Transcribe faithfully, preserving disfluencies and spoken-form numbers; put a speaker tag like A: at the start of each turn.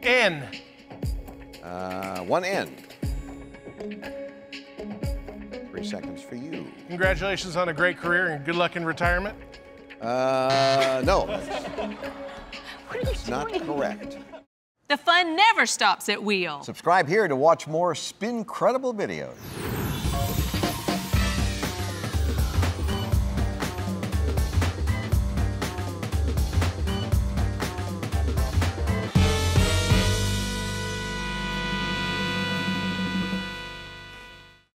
A: N.
B: Uh, one N. Three seconds for you.
A: Congratulations on a great career and good luck in retirement.
B: Uh, no.
C: What are you
B: That's not
C: doing?
B: correct.
D: The fun never stops at Wheel.
B: Subscribe here to watch more Spincredible videos.